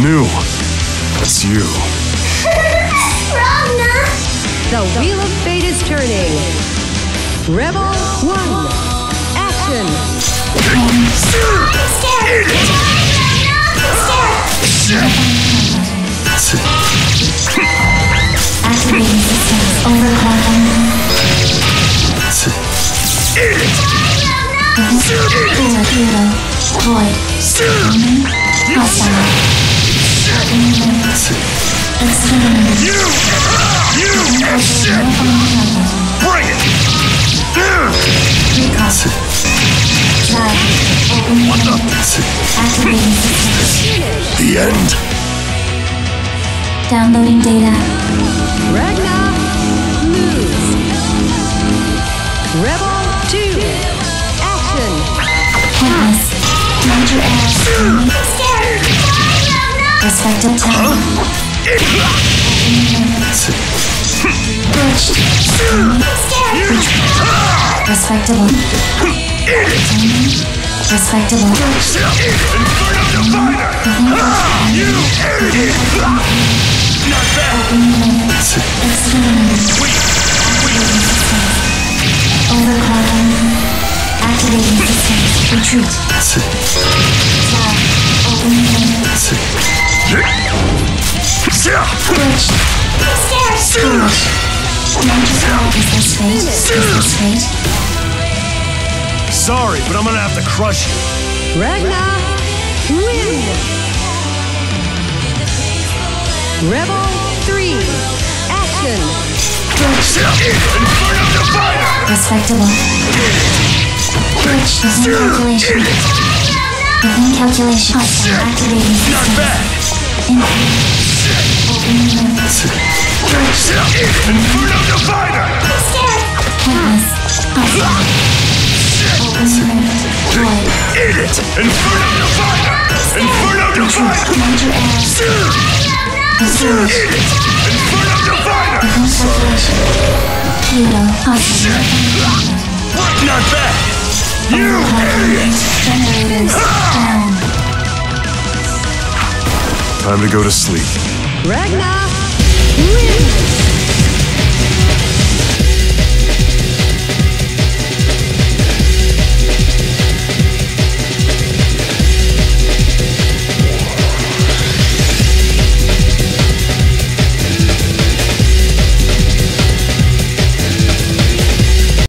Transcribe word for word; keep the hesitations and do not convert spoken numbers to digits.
knew. It's you. Ragna! The wheel of fate is turning. Rebel one. Action. I'm scared! I'm scared! Activating systems overclocking. Cooler hero. Void. Human. Hostile. Exterminated. You! You! Bring it! Recall. Drive. What the? Activating systems. The end. Downloading data. Ragna moves. Rebel two. Action. Pointless. Major error. Scared. Respective time. Glitched. Scared. Respectable. Respectable. You idiot! Not bad. Exterminated. Overclocking. Activating systems. Retreat. Flag. Opening limit. Glitched. Scared. Foolish. Major error. Is this fate? Is this fate? Sorry, but I'm gonna have to crush you. Ragna win. Rebel three. Action. Respectable. Glitch within calculation. Within calculation. Hostile activating system. Not bad. Opening limit. Glitch. Inferno Divider! Scared. Pointless. Hostile. Opening limit. Void. Eat it! Inferno Divider! Inferno Divider! Major error. Research. Eat it! Inferno Divider! Within calculation. Pluto. Hostile. Not bad! You idiot! Generators. Down. Time to go to sleep. Ragna win.